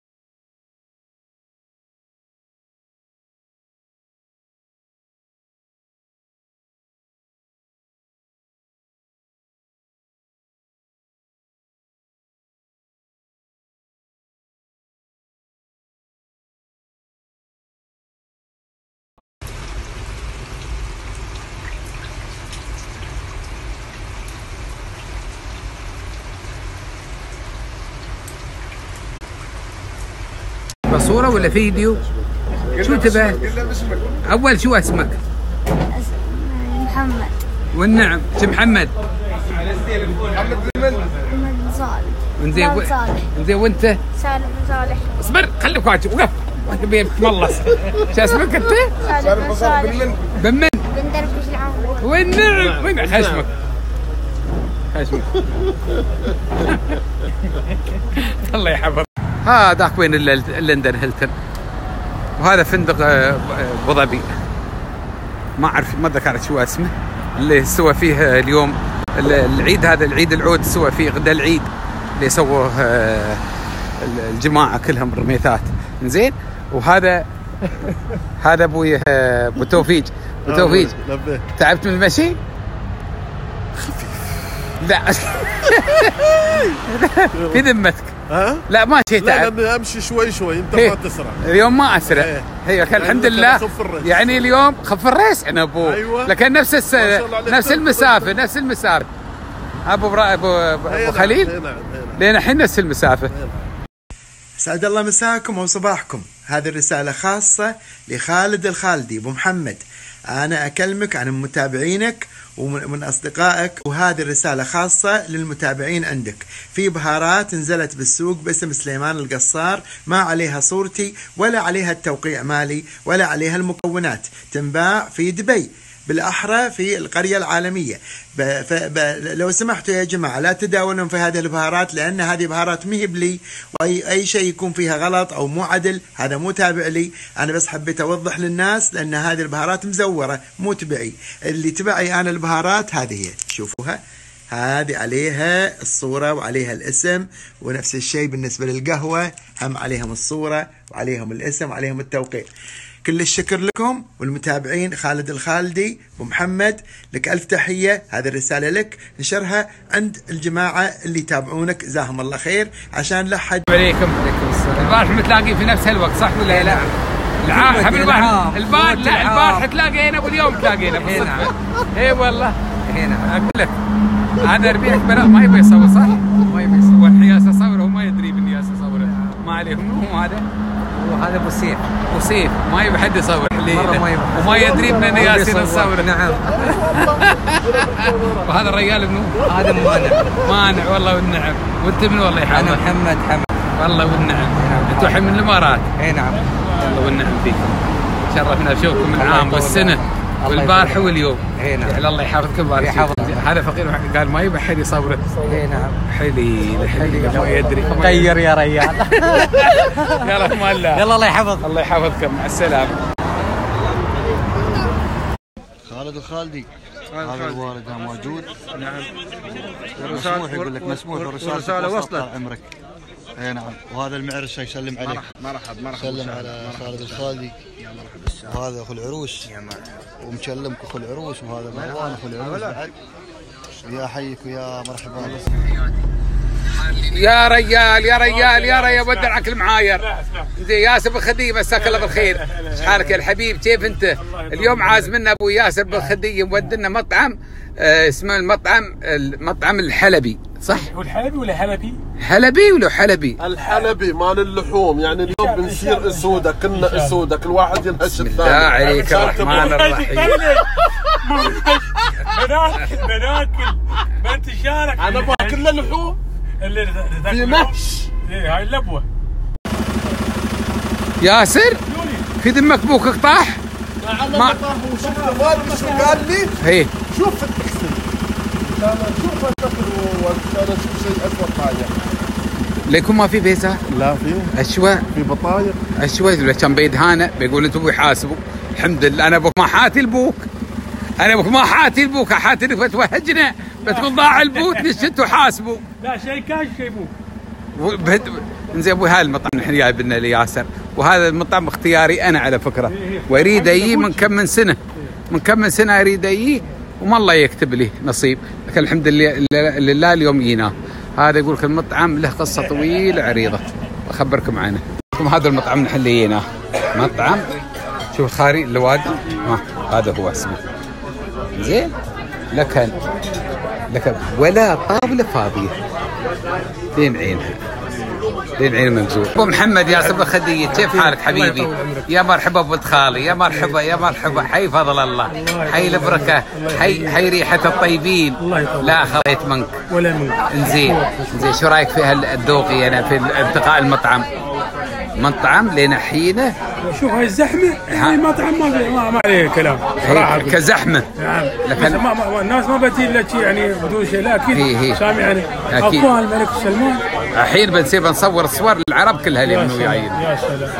صورة ولا فيديو؟ شو تبع؟ أول شو اسمك؟ محمد. والنعم شو محمد؟ محمد صالح. انزين و... صالح. انزين وانت؟ سالم بن صالح. اصبر خليك واجب وقف تبي تملص. شو اسمك انت؟ سالم بن صالح. بن من؟ بن دربش العمري. والنعم وين خشمك؟ خشمك. الله يحفظك. هذاك وين اللندن هيلتون وهذا فندق ابو ظبي ما اعرف ما ذكرت شو اسمه اللي سوى فيه اليوم العيد هذا العيد العود سوى فيه غدا العيد اللي سووه الجماعه كلهم رميثات زين. وهذا هذا ابوي ابو توفيق. ابو توفيق تعبت من المشي؟ خفيف. لا في ذمتك. ها؟ لا ما شيء تعب. لا امشي شوي شوي انت ما تسرع. اليوم ما اسرع. ايه. هي الحمد لله يعني اليوم خف الريس انا ابو. أيوة. لكن نفس الس... نفس المسافه نفس المسافه. ابو برا... ابو, أبو خليل لين الحين نفس المسافه. سعد الله مساكم وصباحكم. هذه الرسالة خاصة لخالد الخالدي أبو محمد. أنا أكلمك عن متابعينك ومن أصدقائك، وهذه الرسالة خاصة للمتابعين عندك. في بهارات نزلت بالسوق باسم سليمان القصار، ما عليها صورتي ولا عليها التوقيع مالي ولا عليها المكونات، تنباع في دبي بالأحرى في القرية العالمية. ب... ف... ب... لو سمحتوا يا جماعة لا تداولون في هذه البهارات، لأن هذه بهارات مهب لي، وأي أي شيء يكون فيها غلط أو مو عدل هذا مو تابع لي. أنا بس حبيت أوضح للناس لأن هذه البهارات مزورة مو تبعي. اللي تبعي أنا البهارات هذه هي، شوفوها هذه عليها الصورة وعليها الاسم، ونفس الشيء بالنسبة للقهوة هم عليهم الصورة وعليهم الاسم وعليهم التوقيع. كل الشكر لكم والمتابعين. خالد الخالدي ومحمد لك ألف تحية. هذه الرسالة لك نشرها عند الجماعة اللي يتابعونك، جزاهم الله خير، عشان لا حد. عليكم البارح متلاقين في نفس الوقت صح ولا لا؟ العام البارح البارح لا البارح تلاقينا واليوم تلاقينا بالصدفة. اي والله هنا اقول لك هذا ربيعك بلا ما يبي يصور صح؟ ما يبي يصور والحياس اصور وما يدري من ياس اصور ما عليهم. مو هذا وهذا ابو سيف. ابو سيف ما يبي حد يصور لي ما وما يدري من ياسين نصور. نعم. وهذا الرجال منو؟ هذا مانع. مانع والله والنعم. وانت من والله يحفظك؟ انا محمد حمد. والله والنعم. انتم الحين من الامارات؟ اي نعم. والله والنعم فيكم. شرفنا بشوفكم العام والسنه والبارحه واليوم. اي نعم. يعني الله يحفظكم ويبارك فيكم. هذا فقير قال ما يبي حد يصوره. اي نعم. حلي حلي ما يدري. غير يا ريال. يلا ما الله. يلا الله يحفظك. الله يحفظكم مع السلامة. خالد الخالدي هذا الوالد موجود. نعم. مسموح يقول لك مسموح والرسالة وصلت عمرك. اي نعم. وهذا المعرس يسلم عليك. مرحبا مرحبا. سلم على خالد الخالدي. يا مرحبا. وهذا اخو العروس. يا مرحبا. ومكلمك اخو العروس وهذا مروان اخو العروس بعد. يا حيك ويا مرحبا. يا رجال يا رجال يا رجال ودعك المعاير. زين ياسر بالخدي مساك الله بالخير. ايش حالك يا الحبيب؟ كيف انت؟ اليوم عازمنا ابو ياسر بالخدي مودنا مطعم آه اسمه المطعم المطعم الحلبي صح؟ هو الحلبي ولا حلبي؟ حلبي ولا حلبي؟ الحلبي مال اللحوم يعني اليوم بنصير اسوده كلنا اسوده كل واحد ينهش الثاني. بسم الله عليك الرحمن الرحيم. بناكل بناكل ما انت شارك. انا باكل له لحوم في نهش. ايه هاي اللبوه. ياسر في دمك بوكك طاح؟ ما وشفت الوالد شو قال لي؟ هي شوف التكسير كان اشوف التكسير وكان اشوف شيء اسود طايح. ليكم ما في بيزا؟ لا في اشوى في بطايق اشوى ولا كان بيدهانه بيقول انتم يحاسبوا. الحمد لله انا ابوك ما حاتي البوك. انا ابوك ما حاتي البوك حاتي لك بتوهجنا بتقول ضاع البوت نشتوا حاسبوا. لا شيء كاش شيء بوك. زين ابوي هذا المطعم نحن جايب لنا لياسر وهذا المطعم اختياري انا على فكره واريد اجي من كم من سنه من كم من سنه اريد اجي وما الله يكتب لي نصيب لكن الحمد لله لله اليوم جينا. هذا يقول لك المطعم له قصه طويله عريضه اخبركم عنه. هذا المطعم نحن اللي جيناه مطعم شوف خاري الوادي هذا هو اسمه زين لكن لكن ولا طاوله فاضيه بين عينها بين عين ممزوج. ابو محمد ياسر بالخديه كيف حالك حبيبي؟ يا مرحبا بولد خالي يا مرحبا يا مرحبا حي فضل الله حي البركه حي حي ريحه الطيبين. لا خليت منك ولا منك. انزين انزين شو رايك في هالذوقي انا في التقاء المطعم؟ مطعم لنا حينه شوف هاي الزحمه هاي مطعم ما ما, ما عليه كلام صراحه كزحمه. نعم لكن ما ما الناس ما بتجي لك يعني بدون شيء لا اكيد سامع يعني اخوان الملك سلمان. الحين بنصير بنصور صور للعرب كلها اللي منو جايين. يا سلام.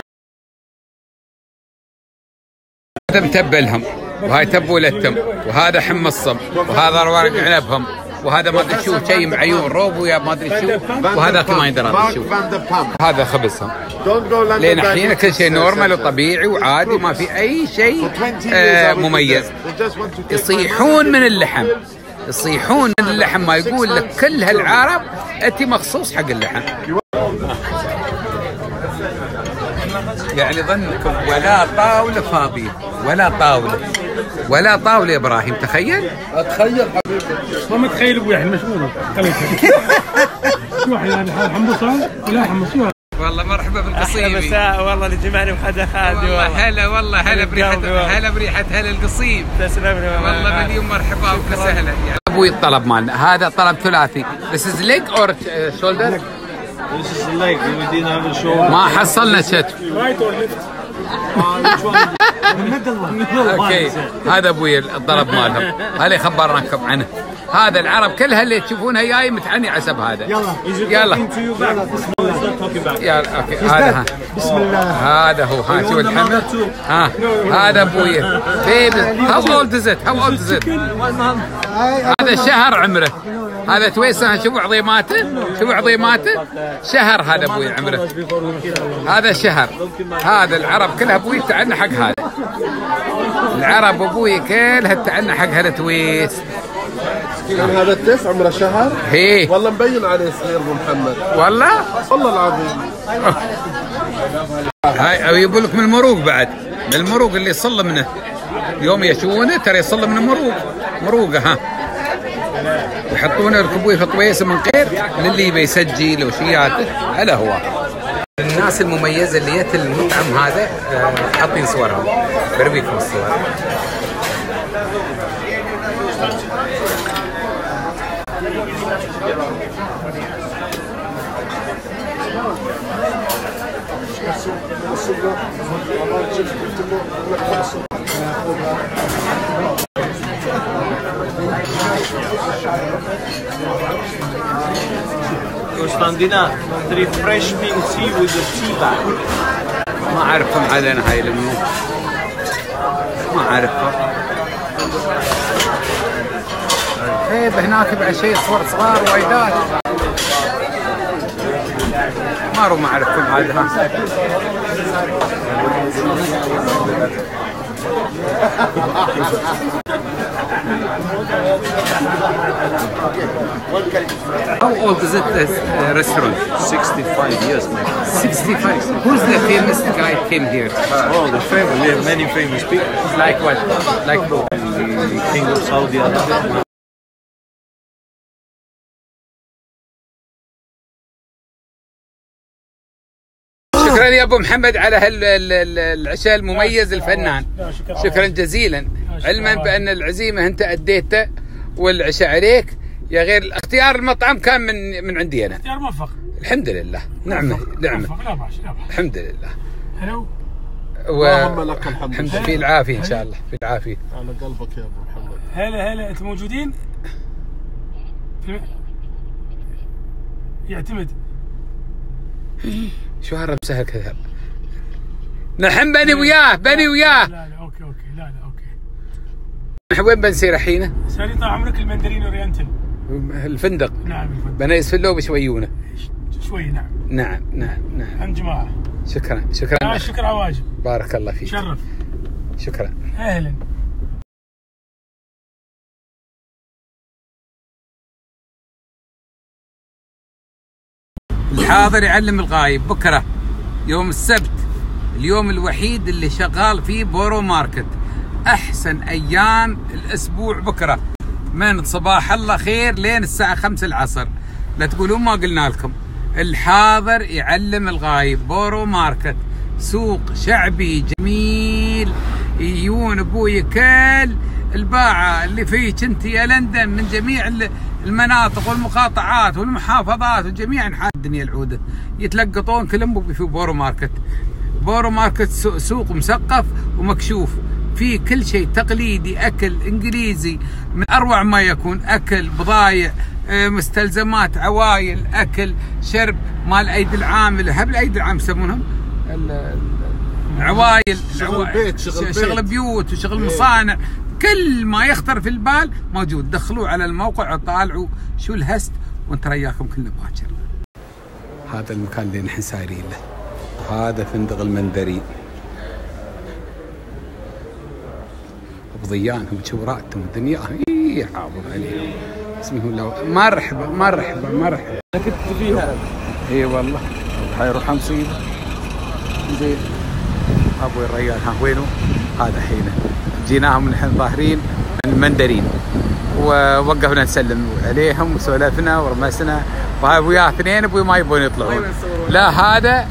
هذا متبلهم وهاي تبولتهم وهذا حمصهم وهذا ورق عنبهم وهذا ما ادري شو شيء معيون روب ويا ما ادري شو وهذا ما يدري شو هذا خبزهم. لين الحين كل شيء نورمال وطبيعي وعادي ما في اي شيء آه مميز. يصيحون من اللحم يصيحون من اللحم ما يقول لك كل هالعرب انت مخصوص حق اللحم. يعني ظنكم ولا طاوله فاضيه ولا طاوله ولا طاوله يا ابراهيم. تخيل اتخيل حبيبي ما متخيل ابوي احنا مشغول شو يعني حمصان ولا حمصوها. والله مرحبا بالقصيم. مساء والله اللي جمعني بحدا خالدي والله هلا والله هلا بريحه هلا بريحه هلا القصيم. تسلم لي والله مليون مرحبا وسهلا. ابوي الطلب مالنا هذا طلب ثلاثي. This is leg or shoulder? This is leg. We didn't have a shoulder. ما حصلنا شت. Right or left? اوكي هذا ابوي الطلب مالهم هذا خبرناكم عنه. هذا العرب كلها اللي تشوفونها جاي متعني حسب هذا. يلا يلا يلا اوكي هذا بسم الله هذا هو ها شو الحمد ها هذا ابوي بيبي. هاو اولد از ات هاو اولد از ات هذا شهر عمره. هذا تويسه شوفوا عظيماته شوفوا عظيماته شهر هذا ابوي عمره. هذا شهر. هذا العرب كلها ابوي تعنا حق هذا العرب ابوي كلها تعنا حق هذا تويس. هذا التيس عمره شهر. هي والله مبين عليه صغير ابو محمد والله والله العظيم. هاي يقول لك من المروق بعد من المروق اللي يصل منه يوم يشونه ترى يصل من المروق مروقه ها يحطونه يركبوه في طويسه من غير للي يبي يسجل وشياته. هلا هو الناس المميزه اللي جت المطعم هذا حاطين صورهم بربيكم الصور. Constantina, three fresh mint tea with the tea bag. ما أعرفهم علينا هاي المنو، ما أعرفهم. طيب هناك بعد شيء صور صغار وايدات ما رو ما أعرفهم عاد. ها How old is it, this uh, restaurant? sixty-five years, man. sixty-five. Who's the famous guy came here? Oh, the famous. We have many famous people. Like what? Like who? The King of Saudi Arabia. شكرا يا ابو محمد على هالعشاء المميز الفنان. شكرا جزيلا، علما بان العزيمه انت اديته والعشاء عليك يا غير اختيار المطعم كان من من عندي انا. اختيار موفق. الحمد لله. نعمه نعمه. لا باش لا باش. الحمد لله. هلو. اللهم لك الحمد. الحمد في العافيه ان شاء الله، في العافيه. على قلبك يا ابو محمد. هلا هلا، انتم موجودين؟ يعتمد. شو هالرمسه هالكذا؟ نحن بني وياه بني وياه. لا لا اوكي اوكي لا لا اوكي. نحن وين بنسير الحين؟ ساري طال عمرك المندرين اورينتال. الفندق. نعم الفندق. بنيس فلو بشويونه. شوي نعم. نعم نعم نعم. عند جماعة. شكرا شكرا. لا الشكر على واجب. بارك الله فيك. شرف. شكرا. اهلا. الحاضر يعلم الغايب. بكره يوم السبت اليوم الوحيد اللي شغال فيه بورو ماركت. احسن ايام الاسبوع بكره من صباح الله خير لين الساعه خمسة العصر. لا تقولون ما قلنا لكم. الحاضر يعلم الغايب. بورو ماركت سوق شعبي جميل، يجون ابوي كل الباعة اللي فيك انت يا لندن من جميع المناطق والمقاطعات والمحافظات وجميع انحاء الدنيا العودة يتلقطون كلهم في بورو ماركت. بورو ماركت سوق مثقف ومكشوف، في كل شيء تقليدي، اكل انجليزي من اروع ما يكون، اكل، بضايع، مستلزمات، عوايل، اكل، شرب، مال ايدي العامل. هب الايدي العامل يسمونهم عوايل، شغل بيت، شغل, شغل بيوت وشغل مصانع، كل ما يخطر في البال موجود. دخلوا على الموقع وطالعوا شو الهست وانت رياكم كلنا باكر. هذا المكان اللي نحن سايرين له، هذا فندق المندرين. بضيانهم شوراتهم ودنياهم اي حافظ عليهم. اسمه لو مرحبا مرحبا مرحبا. انا كنت فيها. اي والله حيروح مصيبه. زين ابوي الريال ها وينه؟ هذا حينه جيناهم نحن ظاهرين من المندرين ووقفنا نسلم عليهم وسولفنا ورمسنا وياه اثنين ابوي ما يبون يطلعون. لا هذا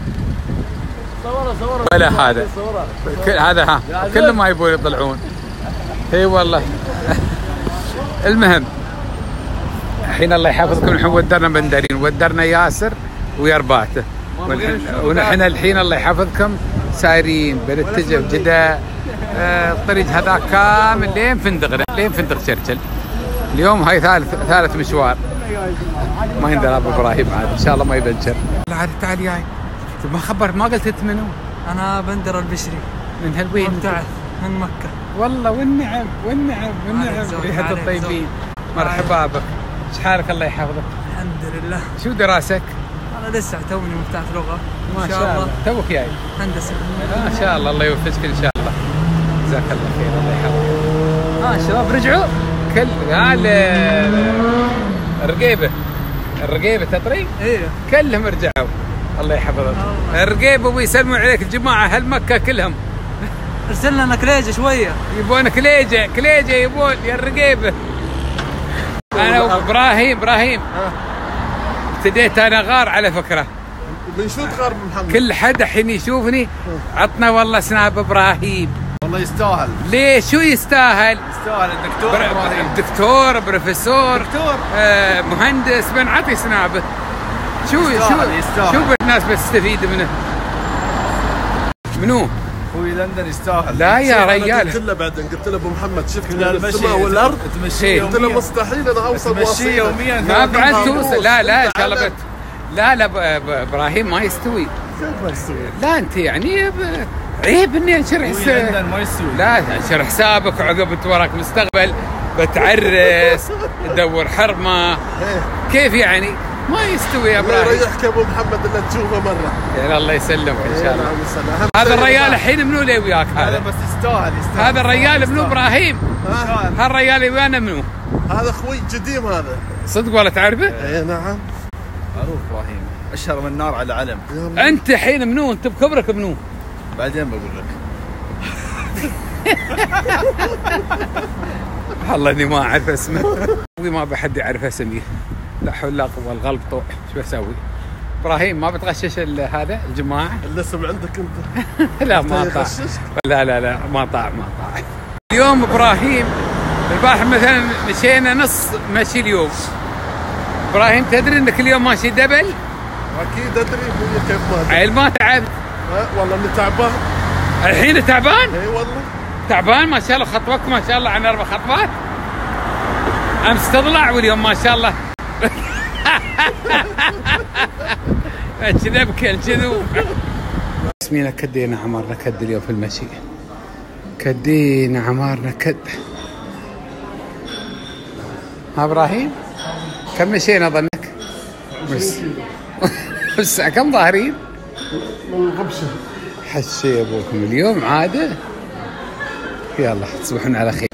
ولا هذا هذا ها كلهم ما يبون يطلعون. اي والله. المهم الحين الله يحفظكم نحن ودرنا مندرين، ودرنا ياسر ويرباته، ونحن الحين الله يحفظكم سايرين بنتجه بجدة. الطريق هذا كامل لين فندقنا لين فندق شرشل. اليوم هاي ثالث ثالث مشوار. ما يندرى ابو ابراهيم عاد ان شاء الله ما يبنشر. عاد تعال جاي ما خبر ما قلت انت منو؟ انا بندر البشري. من هالوين؟ مبتعث من مكة. والله والنعم والنعم والنعم ريحة الطيبين. مرحبا بك. ايش حالك الله يحفظك؟ الحمد لله. شو دراستك؟ انا لسه توني مبتعث لغة. ما شاء الله. توك جاي؟ هندسة. ما شاء الله الله يوفقك ان شاء الله. جزاك الله خير الله يحفظك. اه الشباب رجعوا كل قال الرقيبة الرقيبة تطري؟ ايه كلهم رجعوا الله يحفظك. الرقيبة ويسلموا عليك الجماعة هالمكة كلهم. ارسلنا لنا كليجة شوية. يبون كليجة كليجة يبون يا الرقيبة. انا وابراهيم ابراهيم ابتديت انا غار على فكرة. من شو تغار محمد؟ كل حد الحين يشوفني عطنا والله سناب ابراهيم. والله يستاهل. ليه شو يستاهل؟ يستاهل الدكتور بر... ابراهيم. دكتور بروفيسور دكتور آه مهندس بنعطي سنابه. شو يستاهل شو يستاهل. شو الناس بتستفيد منه؟ منو؟ اخوي لندن يستاهل. لا يا رجال، قلت له بعدين، قلت له ابو محمد شفت السماء والارض تمشي قلت له مستحيل انا اوصل تمشي يوميا ما بعد توصل. لا لا ان شاء الله بت... لا لا ب... ب... ابراهيم ما يستوي. كيف ما يستوي؟ لا انت يعني ب... عيب اني انشر حسابك. لندن ما يستوي. لا انشر حسابك وعقب وراك مستقبل بتعرس تدور حرمه. كيف يعني ما يستوي يا ابراهيم؟ ريحك يا ابو محمد اللي تشوفه مره. يا الله يسلمك ان شاء الله. هذا الرجال الحين منو اللي وياك هذا؟ بس يستاهل يستاهل. هذا الرجال منو ابراهيم؟ هالرجال اللي ويانا منو؟ هذا اخوي قديم هذا. صدق ولا تعرفه؟ اي نعم. معروف ابراهيم، اشهر من النار على علم. انت الحين منو؟ انت بكبرك منو؟ بعدين بقول لك. والله اني ما اعرف اسمه. ما بحد يعرف اسمي. لا حول ولا قوه، القلب طوع. شو بسوي؟ ابراهيم ما بتغشش هذا الجماعه؟ الاسم عندك انت. لا ما طاع. لا لا لا ما طاع ما طاع. اليوم ابراهيم البارح مثلا مشينا نص مشي اليوم. ابراهيم تدري انك اليوم ماشي دبل؟ اكيد ادري ابويا كيف ما عيل ما تعبت. أه والله اني تعبان. الحين تعبان؟ اي والله تعبان ما شاء الله. خطوك ما شاء الله عن اربع خطوات. امس تضلع واليوم ما شاء الله. كذب كذوب. اسمينا كدينا عمارنا كد اليوم في المشي. كدينا عمارنا كد. ها ابراهيم كم مشينا ظنك؟ بس بس كم ظاهرين؟ من غبشه. حشي ابوكم اليوم عاده. يلا تصبحون على خير.